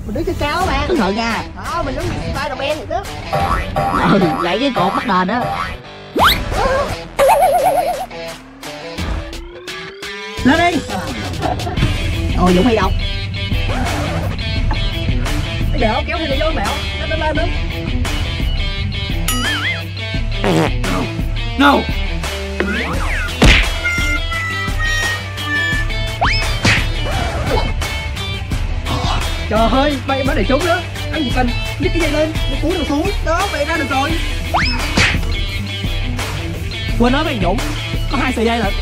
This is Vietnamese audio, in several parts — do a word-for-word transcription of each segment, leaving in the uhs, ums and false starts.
Mình đứng trên cao á bạn. Cẩn thận nha. Đó, mình đứng Spider-Man vậy đó. Ừ, vậy cái cột bắt đền đó. Lên đi. Ôi Dũng hay đâu? Cái đẻo kéo thì vô mẹo. Lên lên lên. No. Trời ơi, bay mới để trúng đó. Anh chỉ cần nhấc cái dây lên, nó cúi đầu xuống. Đó, vậy ra được rồi. Quên nói với anh Dũng, có hai sợi dây lận.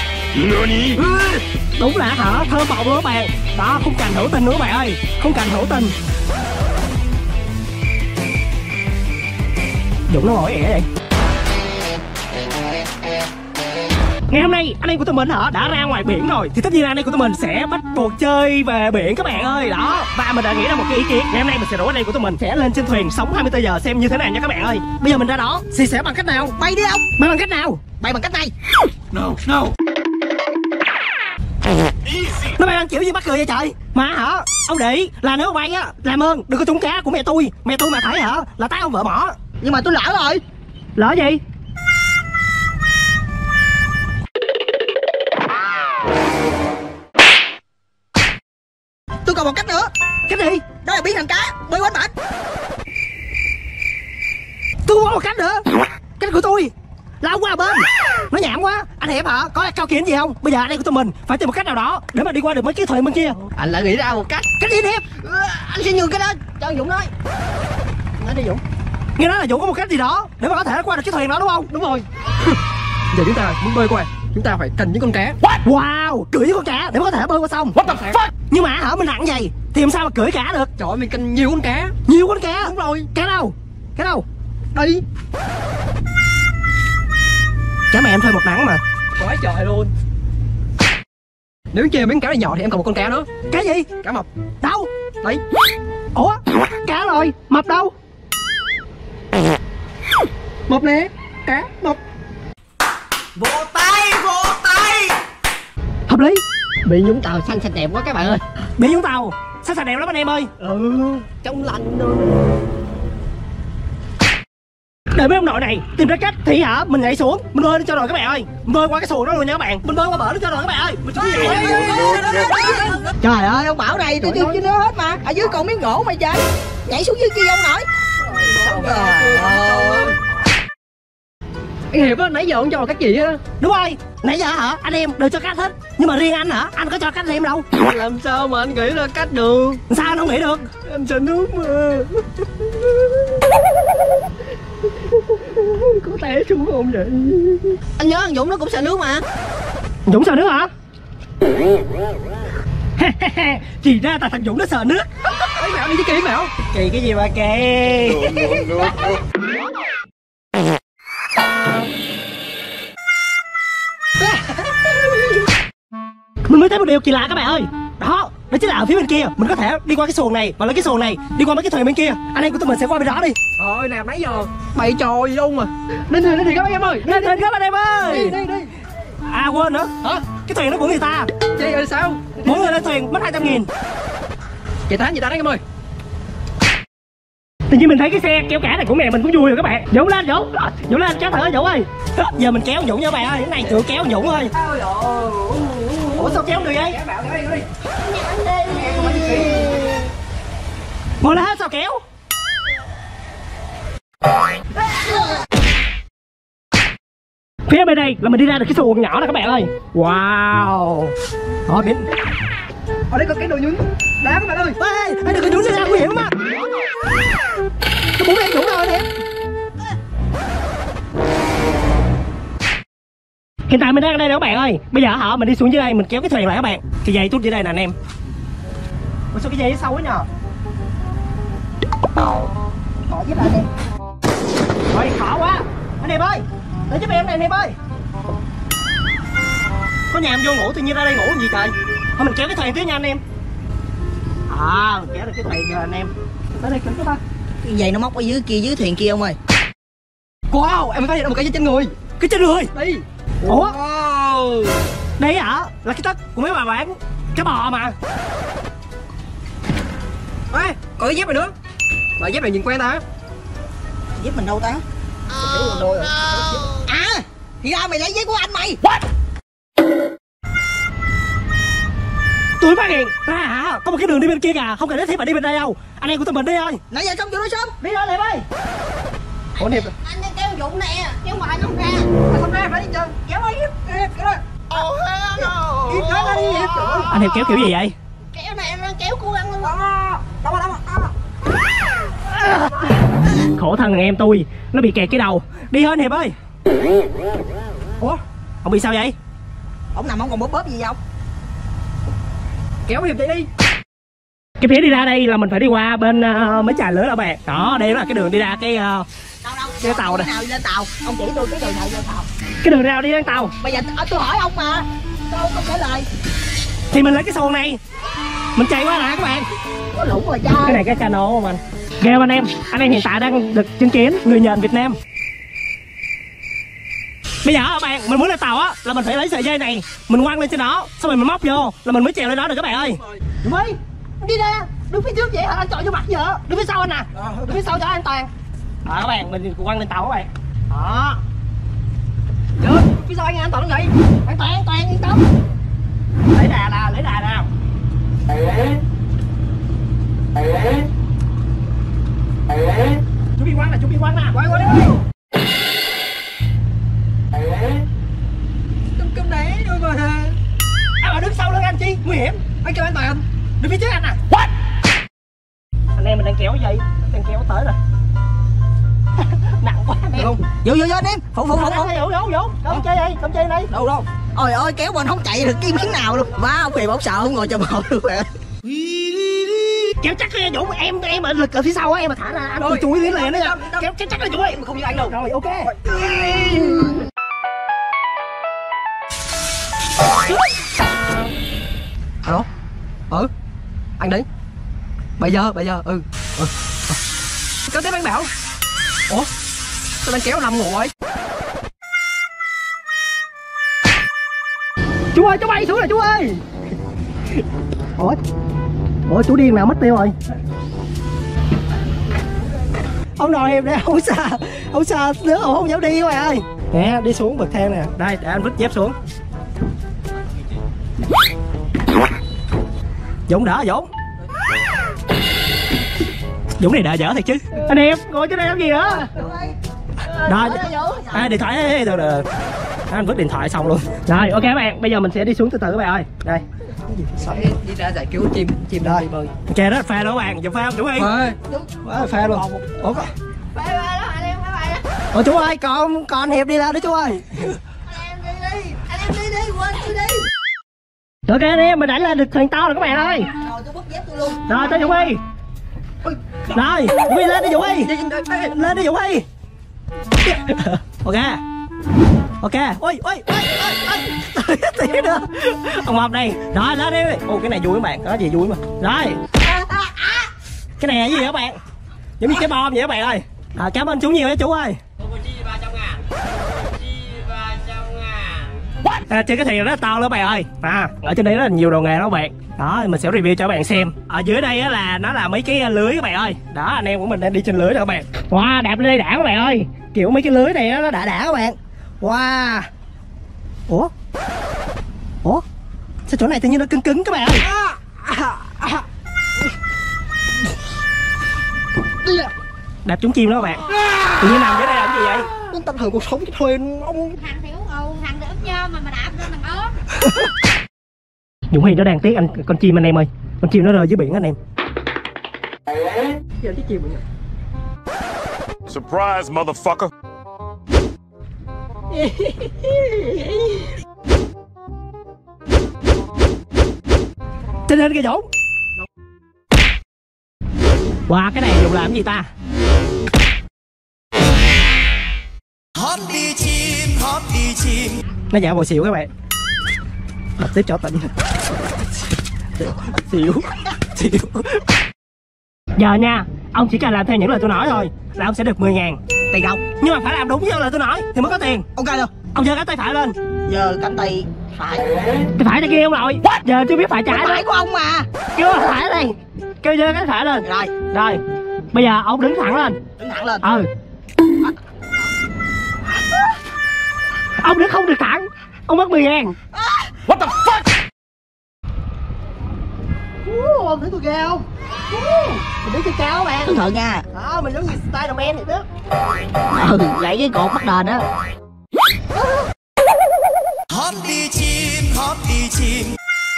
Đúng là hả, thơm bọng luôn các bạn. Đó, khung cảnh hữu tình nữa các bạn ơi. Khung cảnh hữu tình. Dũng nó ngồi ẻ vậy. Ngày hôm nay anh em của tụi mình hả đã ra ngoài biển rồi, thì tất nhiên anh em của tụi mình sẽ bắt buộc chơi về biển các bạn ơi. Đó, và mình đã nghĩ ra một cái ý kiến. Ngày hôm nay mình sẽ rủ anh em của tụi mình sẽ lên trên thuyền sống hai mươi tư giờ xem như thế nào nha các bạn ơi. Bây giờ mình ra đó thì sẽ bằng cách nào? Bay đi ông. Bay bằng cách nào? Bay bằng cách này. No, no. Nó bay đang kiểu gì mắc cười vậy trời. Mà hả, ông Đĩ là nếu bay á, làm ơn đừng có trúng cá của mẹ tôi. Mẹ tôi mà thấy hả là tát ông vợ bỏ. Nhưng mà tôi lỡ rồi. Lỡ gì? Tôi còn một cách nữa. Cách gì? Đó là biến thành cá, bơi quanh bển. Tôi có một cách nữa. Cách của tôi lao qua bên. Nó nhảm quá. Anh Hiệp hả, có cao kiến gì không? Bây giờ anh em của tụi mình phải tìm một cách nào đó để mà đi qua được mấy cái thuyền bên kia. Anh lại nghĩ ra một cách. Cách gì Hiệp? Anh sẽ nhường cái đó cho Dũng nói. Nói đi Dũng. Nghe nói là Dũng có một cách gì đó để mà có thể qua được cái thuyền đó đúng không? Đúng rồi. Giờ chúng ta muốn bơi qua, chúng ta phải cần những con cá. Wow, cưỡi với con cá để mà có thể bơi qua sông. What the fuck? Nhưng mà hả mình nặng vậy thì làm sao mà cưỡi cá được? Trời ơi, mình cần nhiều con cá. Nhiều con cá. Đúng rồi. Cá đâu? Cá đâu? Đây. Cá mẹ em thuê một nắng mà. Quá trời luôn. Nếu chơi miếng cá này nhỏ thì em còn một con cá nữa. Cá gì? Cá mập. Đâu? Đấy. Ủa? Cá rồi, mập đâu? Mập nè. Cá, mập. Vỗ tay, vỗ tay. Hợp lý. Bị Dũng Tàu xanh xanh đẹp quá các bạn ơi. Bị Vũng Tàu sao xài đẹp lắm anh em ơi. Ừ, trong lành luôn. Để mấy ông nội này tìm ra cách thì hả mình nhảy xuống, mình bơi lên cho rồi các bạn ơi. Mình bơi qua cái xuồng đó luôn nha các bạn. Mình bơi qua bờ lên cho rồi các bạn ơi. Mình xuống nhảy. Trời ơi, ông bảo này tôi chưa chưa nhớ hết mà. Ở dưới còn miếng gỗ mà trời. Nhảy xuống dưới kia ông nổi. Trời ơi. Anh Hiệp á, nãy giờ ông cho cách gì á? Đúng rồi, nãy giờ hả anh em đều cho cách hết. Nhưng mà riêng anh hả, anh có cho cách em đâu. Làm sao mà anh nghĩ ra cách được? Sao anh không nghĩ được? Em sợ nước mà. Có té xuống không vậy? Anh nhớ thằng Dũng nó cũng sợ nước mà. Dũng sợ nước hả? Chỉ ra là thằng Dũng nó sợ nước. Ấy mẹo đi chứ kỳ mẹo. Kỳ cái gì mà kỳ. Mình mới thấy một điều kỳ lạ các bạn ơi. Đó, đó chính là ở phía bên kia mình có thể đi qua cái xuồng này và lấy cái xuồng này đi qua mấy cái thuyền bên kia. Anh em của tụi mình sẽ qua bên đó đi. Thôi nè, nãy giờ bày trò gì luôn mà. Lên thuyền lên thuyền các anh em ơi. Lên thuyền các anh em ơi. Đi đi đi. À quên nữa. Hả? Cái thuyền nó của người ta. Vậy rồi sao? Mỗi người lên thuyền mất hai trăm nghìn. Chị Tám, chị Tám đấy em ơi. Tự nhiên mình thấy cái xe kéo cả này của mẹ mình cũng vui rồi các bạn. Dũng lên Dũng. Dũng lên kéo thử Dũng ơi. Giờ mình kéo Dũng nha các bạn ơi. Cái này tự kéo Dũng thôi. Ủa sao kéo được vậy? Ngồi lên hết sao kéo? Phía bên đây là mình đi ra được cái xuồng nhỏ nè các bạn ơi. Wow. Đó biển. Ở đây có cái đồ nhún đá các bạn ơi. Ê, ê đừng có nhún ra nguy hiểm mà. Cái bún em Dũng rồi em. Hiện tại mình đang ở đây nè các bạn ơi. Bây giờ hả mình đi xuống dưới đây mình kéo cái thuyền lại các bạn. Cái dây tút dưới đây nè anh em. Ủa sao cái dây nó sâu quá nhờ. Bỏ với lại em. Thôi khó quá. Anh em ơi, để giúp em này anh em ơi. Có nhà em vô ngủ tự nhiên ra đây ngủ làm gì trời. Thôi mình kéo cái thuyền tiếp nha anh em. À mình kéo được cái thuyền rồi anh em. Tới đây kính các ba. Cái dây nó móc ở dưới kia, dưới thuyền kia ông ơi. Wow, em mới phát hiện ra một cái trên người. Cái trên người. Đây. Ủa? Wow. Đây hả? Là cái tất của mấy bà bán cá bò mà. Ê, còn cái dép này nữa. Mà dép này nhìn quen ta. Dép mình đâu ta? Đôi rồi. À, thì ra mày lấy dép của anh mày. Tôi phát hiện ra hả, có một cái đường đi bên kia kìa, không cần thiết phải đi bên đây đâu. Anh em của tụi mình đi thôi. Nãy giờ xong chưa nói sớm. Đi thôi Liệp ơi. Ủa Liệp Anh đang kéo dụng nè, kéo ngoài nó không ra. Không ra phải đi chơi. Kéo ơi, Hiệp, kéo ơi. Oh hell no. Hiệp kéo ra đi Hiệp. anh Hiệp kéo kiểu gì vậy? Kéo này anh đang kéo cu ăn luôn. Đâu rồi, đâu rồi. Khổ thân thằng em tôi, nó bị kẹt cái đầu. Đi thôi anh Hiệp ơi. Ủa, ông bị sao vậy? Ông nằm ông còn bóp bóp gì không? Kéo Hiệp chạy đi. Cái phía đi ra đây là mình phải đi qua bên uh, mấy trà lửa đó bạn. Đó, đây là cái đường đi ra cái uh, Đâu đâu. cái tàu này. Nào đi lên tàu. Ông chỉ tôi cái đường nào lên tàu. Cái đường nào đi lên tàu? Bây giờ tôi hỏi ông mà. Sao ông không trả lời? Thì mình lấy cái xuồng này, mình chạy qua nè các bạn. Có lũng rồi cha. Cái này cái cano của mình. Ghê anh em, anh em hiện tại đang được chứng kiến người nhện Việt Nam. Bây giờ các bạn, mình muốn lên tàu á là mình phải lấy sợi dây này, mình quăng lên trên đó, xong rồi mình móc vô là mình mới trèo lên đó được các bạn ơi. Đúng ơi, đi ra, đứng phía trước vậy hả? Anh chọi vô mặt giờ. Đứng phía sau anh nè. Đứng phía sau cho an toàn. Đó các bạn, mình quăng lên tàu các bạn. Đó. Được, phía sau anh an toàn vậy. An toàn, an toàn, yên tâm. Lấy đà nào, lấy đà nào. Chú bị quăng nè, chú bị quăng nè. Quay qua đi. Cưng cưng đấy rồi mà. À mà đứng sau lưng anh chi, nguy hiểm. Anh kêu an toàn. Đứng phía trước anh nè. What? Anh em mình đang kéo cái gì? Đang kéo tới rồi. Nặng quá anh em. Vô vô vô anh em. Phụ phụ phụ phụ. Vô vô vô. Không chơi đi, không chơi đi. Đâu đâu. Ôi ơi kéo mình không chạy được kim miếng nào luôn. Wow, Hiệp không sợ không ngồi chờ một luôn bạn. Kéo chắc cái Dũng, em em ở lực ở phía sau á, em mà thả ra anh tôi chui đến liền đó nha. Kéo chắc chắc là Dũng ơi. Em không như anh đâu. Rồi ok. Alo. Ừ. Anh đấy. Bây giờ, bây giờ, ừ. Ừ. Kéo tiếp anh bảo. Ủa? Sao đang kéo nằm ngồi? Chú ơi, chú bay xuống rồi chú ơi. Ủa? Ủa chú điên nào mất tiêu rồi. Ông nội em đây không xa, không xa nữa không dám đi các bạn ơi. Nè, đi xuống bậc thang nè. Đây, để anh vứt dép xuống. Dũng đỡ Dũng. Dũng này đỡ dở thật chứ. Anh em ngồi trên đây làm gì nữa? Rồi, à, điện thoại ấy, được, được. Anh vứt điện thoại xong luôn. Rồi ok các bạn, bây giờ mình sẽ đi xuống từ từ các bạn ơi. Đây. Đi, đi ra giải cứu chim, chim Đây. đi bơi. Ok đó là pha đó các bạn, dùng pha không chú ơi. Ơi. Quá là pha luôn. Ủa, Bye bye đó, anh em, bye bye đó. Ủa chú ơi, còn còn Hiệp đi ra đó chú ơi. Anh em đi đi, anh em đi đi, quên tôi đi. Ok anh em, mình đã lên được thuyền to rồi các bạn ơi. Rồi tôi bứt dép tôi luôn. Rồi tới Dũng Huy. Rồi, Dũng Huy lên đi Dũng Huy. Lên đi Dũng Huy. Ok. Ok. Ôi ôi ôi ôi. Tí nữa. Ông Mập đây. Rồi lên đi. Ô cái này vui các bạn, có gì vui mà. Rồi. Cái này là gì vậy các bạn? Giống như cái bom vậy các bạn ơi. À, cảm ơn chú nhiều nha chú ơi. À, trên cái thuyền rất là to luôn các bạn ơi. À, ở trên đây rất là nhiều đồ nghề đó các bạn. Đó, mình sẽ review cho các bạn xem. Ở dưới đây á là nó là mấy cái lưới các bạn ơi. Đó, anh em của mình đang đi trên lưới đó các bạn. Wow, đạp lên đây đã các bạn ơi. Kiểu mấy cái lưới này nó đã đã các bạn. Wow. Ủa? Ủa? Sao chỗ này tự nhiên nó cứng cứng các bạn ơi? Đạp trúng chim đó các bạn. Tự nhiên nằm dưới đây làm gì vậy? Anh tâm hưởng cuộc sống cái thuyền ông. Thằng thì uống ồn, thằng thì ướp nhơ mà mà đạp lên thằng ốm. Dũng Huy nó đang tiếc anh con chim anh em ơi. Con chim nó rơi dưới biển anh em. Giờ cái chim vậy. Surprise, motherfucker. Trên lên kìa Dũng. Wow, cái này dùng làm gì ta? Hót đi chim, hót đi chim. Nó giả bộ xỉu các bạn. Đập tiếp cho tỉnh. Xỉu. Xỉu. Giờ nha, ông chỉ cần làm theo những lời tôi nói thôi là ông sẽ được mười ngàn. Tiền đâu? Nhưng mà phải làm đúng như lời tôi nói thì mới có tiền. Ok luôn. Ông giơ cái tay phải lên. Giờ cánh tay phải. Tay phải tay kia ông nội. Giờ chưa biết phải trái phải của ông mà. Kêu phải đây. Kêu giơ cái phải lên. Rồi. Rồi. Bây giờ ông đứng thẳng lên. Đứng thẳng lên. Ừ. Ông đứng không được thẳng. Ông mất mười ngàn. What the fuck? Uh, ông thấy tôi ghê không? Uh, mình đứng trên cao bạn. Cẩn thận nha. Đó, mình giống như Spiderman vậy đó. Ừ, gãy cái cột bắt đền á. Hót đi chim, hót đi chim.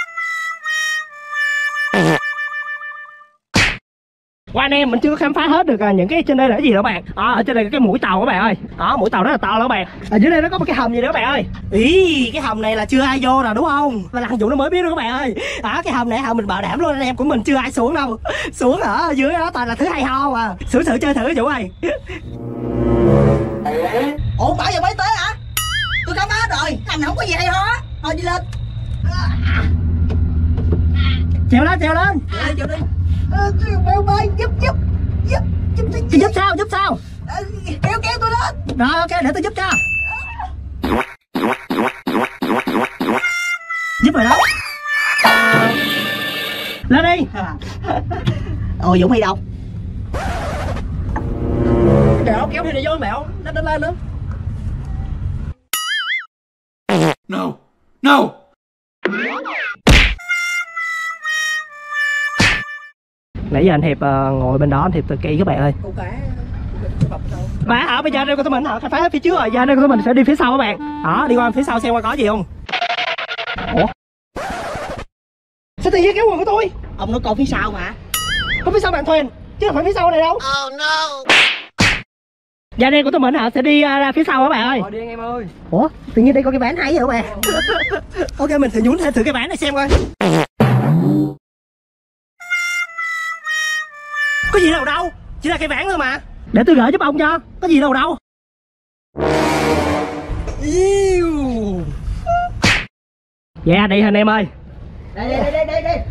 Qua anh em mình chưa có khám phá hết được à, những cái trên đây là cái gì đó bạn. À, ở trên đây là cái mũi tàu các bạn ơi. Đó, mũi tàu rất là to đó các bạn. Ở dưới đây nó có một cái hầm gì đó các bạn ơi. Ý, cái hầm này là chưa ai vô rồi đúng không? Và Lăng Vũ nó mới biết đó các bạn ơi. Đó, cái hầm này hầm mình bảo đảm luôn anh em của mình chưa ai xuống đâu. Xuống ở dưới đó toàn là thứ hay ho à. Xuống thử chơi thử Vũ ơi. Ủa bảo giờ mới tới hả? Tôi khám phá hết rồi, thành không có gì hay ho á. Thôi đi lên. Trèo lên, trèo lên. Đi, đi, đi. Bêu bơi, giúp giúp giúp giúp giúp Giúp, giúp sao, giúp sao? Ờ, kéo kéo tôi lên. Rồi ok, để tôi giúp cho. Giúp rồi đó. Lên đi. Ồ Dũng hay đâu? Kéo kéo thì đi vô mẹo, nó lên lên nữa. No, no. Nãy giờ anh Hiệp uh, ngồi bên đó, anh Hiệp tự kỷ các bạn ơi. Câu cá bập đâu? Mà hả, bây giờ đây của tụi mình hả, khám phá hết phía trước rồi, giờ đây của tụi mình sẽ đi phía sau các bạn. Đó, đi qua phía sau xem qua có gì không. Ủa? Sao tự nhiên kéo quần của tôi? Ông nó coi phía sau mà. Có phía sau bạn thuyền, chứ không phải phía sau này đâu. Oh no. Giờ đây của tụi mình hả, sẽ đi uh, ra phía sau các bạn ơi. Rồi đi anh em ơi. Ủa? Tự nhiên đây có cái ván hay vậy các bạn. Ok, mình thử nhún thêm thử cái ván này xem coi. Có gì đâu đâu, chỉ là cái ván thôi mà. Để tôi gỡ giúp ông cho, có gì đâu đâu. Yêu. Dạ đi anh em ơi. Đây đây đây đây đây.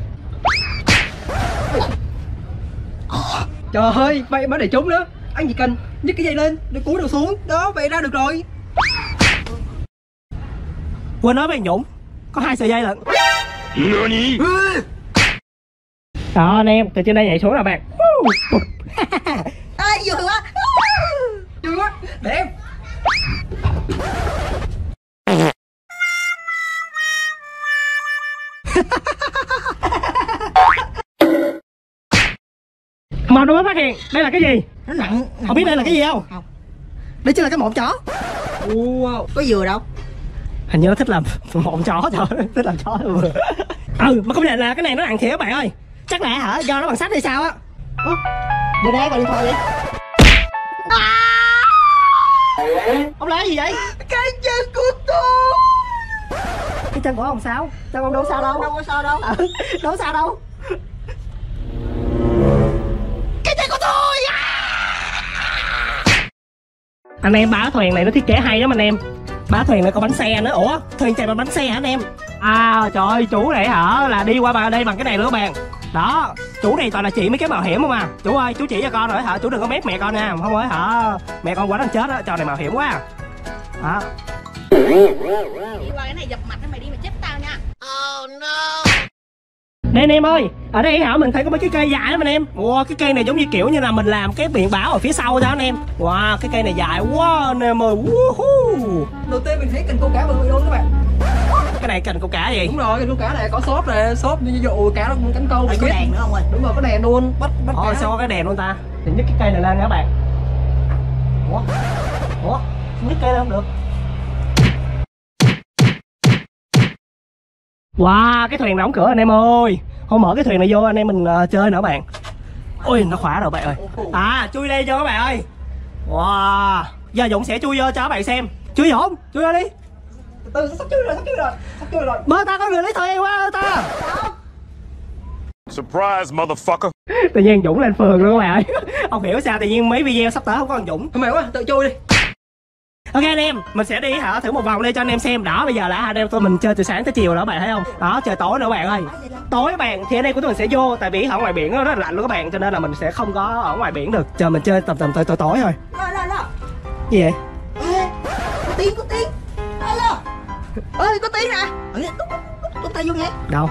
Trời ơi, bay mới để trúng nữa. Anh chỉ cần nhấc cái dây lên để cúi đầu xuống, đó vậy ra được rồi. Quên nói với anh Dũng, có hai sợi dây lận. Nani? Đó anh em, từ trên đây nhảy xuống là bạn. Ai vui quá. Vui quá, để em. Mà tôi mới phát hiện, đây là cái gì? Nó nặng. Không biết đây là cái gì không? Không. Đây chính là cái mộn chó. Wow, có dừa đâu. Hình như nó thích làm mộn chó cho, thích làm chó vừa. Ừ, mà không nhận là cái này nó nặng thiệt các bạn ơi. Chắc là hả, do nó bằng sắt hay sao á. Ủa? Giờ đây còn điện thoại vậy? À! Ông lấy gì vậy? Cái chân của tôi. Cái chân của ông sao? Chân ông đâu sao đâu. Đâu có sao đâu. Ừ, đâu sao đâu. Cái chân của tôi à! Anh em, bá thuyền này nó thiết kế hay lắm anh em. Bá thuyền này có bánh xe nữa. Ủa, thuyền chạy bằng bánh xe hả anh em? À trời ơi, chủ này hả là đi qua bằng đây bằng cái này nữa các bạn. Đó, chủ này toàn là chỉ mấy cái mạo hiểm không à. Chủ ơi, chú chỉ cho con rồi hả, chủ đừng có mép mẹ con nha. Không ơi hả, mẹ con quá đang chết á, trò này mạo hiểm quá. Đó. Đi qua cái này dập mặt mày đi mày chết tao nha. Oh no. Đây anh em ơi, ở đây hả mình thấy có mấy cái cây dài lắm anh em. Wow, cái cây này giống như kiểu như là mình làm cái biển báo ở phía sau đó anh em. Wow, cái cây này dài quá anh em ơi. Woohoo. Đầu tiên mình thấy cần câu cá bự luôn các bạn. Cái này cần câu cá gì? Đúng rồi, cái câu cá này có xốp này, xốp như dụ cá nó cũng cánh câu. Đây có đèn nữa không ơi? Đúng rồi, có đèn luôn, bắt bắt Ồ, cá. sao có cái đèn luôn ta? Thì nhấc cái cây này lên nha các bạn. Ủa? Ủa? Nhấc cây lên không được. Wow, cái thuyền đóng cửa anh em ơi. Không mở cái thuyền này vô anh em mình uh, chơi nữa bạn. Ôi, nó khóa rồi bạn ơi. À, chui đây cho các bạn ơi. Wow. Giờ Dũng sẽ chui vô cho các bạn xem. Chui Dũng, chui vô đi. Từ sắp chui rồi, sắp chui rồi, sắp chui rồi. Bơ ta có người lấy thuyền quá ta. Surprise, motherfucker. Tự nhiên Dũng lên phường luôn các bạn ơi. Không hiểu sao tự nhiên mấy video sắp tới không có thằng Dũng. Không mày quá, tự chui đi. Ok anh em, mình sẽ đi hả thử một vòng đây cho anh em xem. Đó, bây giờ là anh em tụi mình chơi từ sáng tới chiều đó các bạn thấy không? Đó, trời tối nữa các bạn ơi. Tối các bạn thì ở đây của tụi mình sẽ vô, tại vì ở ngoài biển nó rất là lạnh luôn các bạn, cho nên là mình sẽ không có ở ngoài biển được. Chờ mình chơi tầm tầm tới tối tối thôi. Rồi rồi rồi. Gì vậy? Ê, có tiếng có tiếng. Ơi có tiếng nè. Ừ, tút, tút, tút tay vô nghe. Đâu?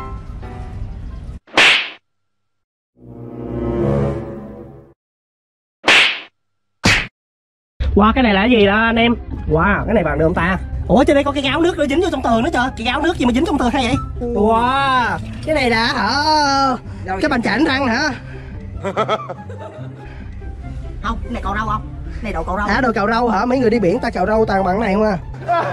Wow, cái này là cái gì đó anh em? Wow, cái này bằng được không ta? Ủa trên đây có cái gáo nước nữa dính vô trong tường nữa trời. Cái gáo nước gì mà dính trong tường hay vậy? Wow, cái này là hả? Cái bàn chải đánh răng hả? Không, cái này cạo râu không? Cái này đồ cạo râu. À, đồ cạo râu hả? Mấy người đi biển ta cạo râu toàn bằng cái này không à?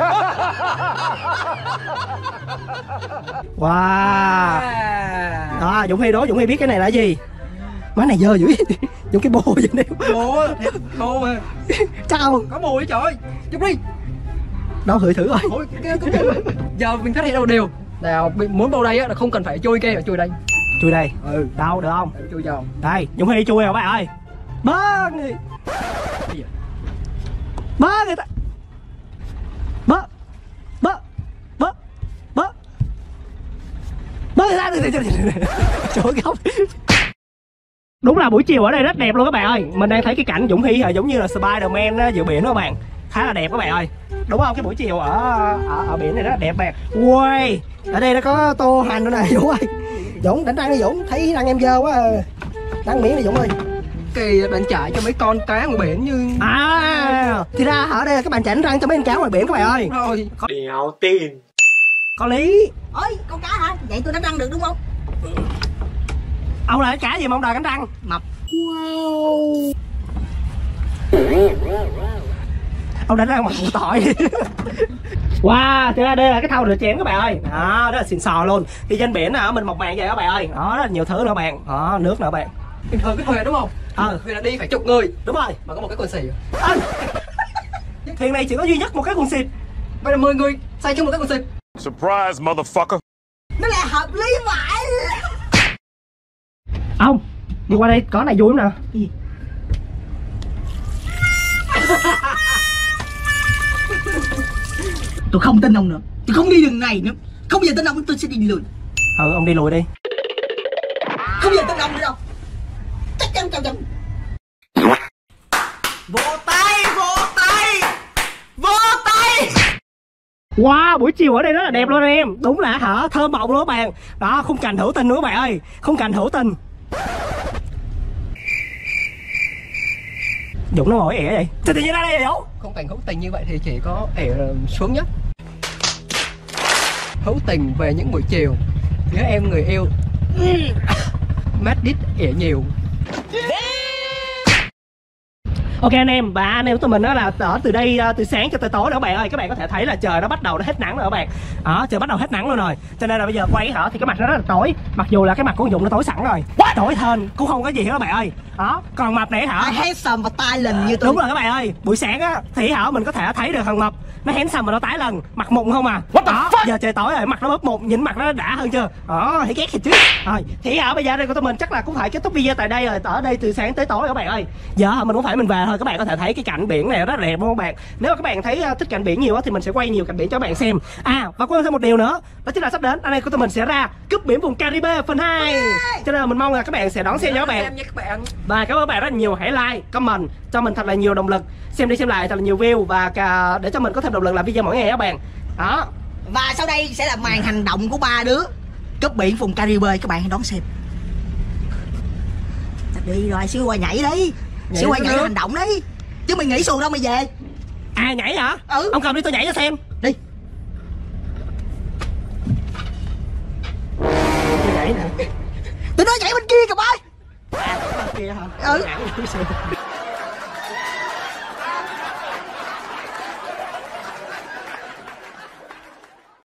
Wow. À, Dũng Huy đó, Dũng Huy biết cái này là gì? Má này dơ dữ. Dùng cái bô vậy nè. Bô, bô mà. Sao? Có mùi trời ơi. Chụp đi. Đâu thử thử rồi. Ôi, cái, cái, cái. Giờ mình phát hiện đâu đều. Nào, muốn bô đây á là không cần phải chui kia, phải chui đây. Chui đây. Ừ, đâu được không? Chui vào. Đây, Dũng Huy chui rồi các bạn ơi. Bớ người. Bớ người ta. Bớ. Bớ. Bớ. Bớ. Bớ người ta. Chỗ góc. Đúng là buổi chiều ở đây rất đẹp luôn các bạn ơi. Mình đang thấy cái cảnh Dũng Huy giống như là Spider-Man giữa biển đó các bạn. Khá là đẹp các bạn ơi. Đúng không? Cái buổi chiều ở ở, ở biển này rất là đẹp bạn. Ui, ở đây nó có tô hành nữa nè Dũng ơi. Dũng đánh răng đi Dũng, thấy răng em dơ quá à. Răng miếng đi Dũng ơi. Kỳ bạn trải cho mấy con cá ngoài biển như à thì ra ở đây là các bạn chảnh răng cho mấy con cá ngoài biển các bạn ơi. Rồi Đéo tin. Có lý. Ôi con cá hả? Vậy tôi đánh răng được đúng không? Ông là cái cá gì mà ông đòi đánh răng? Mập. Wow. Ông đánh răng mặt một tỏi. Wow, thì ra đây là cái thau rửa chén các bạn ơi. Đó, rất là xịn sò luôn. Thì trên biển ở mình mộc mạc vậy các bạn ơi. Đó, rất là nhiều thứ nữa các bạn. Đó, nước nữa các bạn. bình thường cái thuyền đúng không? Ờ. Thuyền là đi phải chục người Đúng rồi. mà có một cái quần xì. À. Thuyền này chỉ có duy nhất một cái quần xịt. Vậy là mười người xây chung một cái quần xịt. Surprise, motherfucker. Nó là hợp lý vậy. Ông, đi qua đây có này vui lắm nè. Gì? Tôi không tin ông nữa. Tôi không đi đường này nữa. Không bao giờ tin ông, tôi sẽ đi lùi. Ừ, ông đi lùi đi. Không bao giờ tin ông nữa đâu. Chắc chắn chắc chắn. Vỗ tay, vỗ tay, vỗ tay. Wow, buổi chiều ở đây rất là đẹp luôn anh em. Đúng là hả, thơm mộng luôn các bạn. Đó, khung cảnh hữu tình nữa các bạn ơi. Khung cảnh hữu tình. Dũng nó ngồi ỉa vậy? Sao tự nhiên ra đây vậy Dũng? Không cảnh hữu tình như vậy thì chỉ có ỉa xuống nhất. Hữu tình về những buổi chiều, nhớ em người yêu. Mát đít ỉa nhiều. Ok anh em, và anh em của tụi mình đó là ở từ đây từ sáng cho tới tối nữa các bạn ơi. Các bạn có thể thấy là trời nó bắt đầu nó hết nắng rồi các bạn. Đó, trời bắt đầu hết nắng luôn rồi. Cho nên là bây giờ quay hả thì cái mặt nó rất là tối. Mặc dù là cái mặt của Dũng nó tối sẵn rồi. Tối hơn cũng không có gì hết các bạn ơi. Đó, còn mập này hả? Handsome và tai lình như tôi. Đúng rồi các bạn ơi, buổi sáng á thì hả mình có thể thấy được thằng mập nó handsome mà nó tái lần, mặt mụn không à. Đó, giờ trời tối rồi mặt nó bớt mụn, nhìn mặt nó đã hơn chưa? Đó, thấy ghét thì chứ. Rồi, thì hả bây giờ đây của tụi mình chắc là cũng phải kết thúc video tại đây rồi. Ở đây từ sáng tới tối các bạn ơi. Giờ mình cũng phải mình về thôi. Các bạn có thể thấy cái cảnh biển này rất là đẹp đúng không các bạn? Nếu mà các bạn thấy thích cảnh biển nhiều á thì mình sẽ quay nhiều cảnh biển cho các bạn xem. À, và quên thêm một điều nữa, đó chính là sắp đến anh em của tụi mình sẽ ra cướp biển vùng Caribe phần hai. Cho nên là mình mong là các bạn sẽ đón xem cho các bạn. Và cảm ơn các bạn rất nhiều, hãy like, comment cho mình thật là nhiều động lực, xem đi xem lại thật là nhiều view và cả để cho mình có thêm động lực làm video mỗi ngày các bạn. Đó. Và sau đây sẽ là màn hành động của ba đứa cướp biển vùng Caribe, các bạn hãy đón xem. Đi rồi, xíu qua nhảy đi. Xíu qua nhảy hành động đi. Chứ mày nghĩ xuồng đâu mày về. À nhảy hả? Ừ. Ông cầm đi tôi nhảy cho xem. Đi. Tôi nhảy nè. Tụi nó nhảy bên kia kìa bơi. À, bên kia hả? Ừ. Nhảy.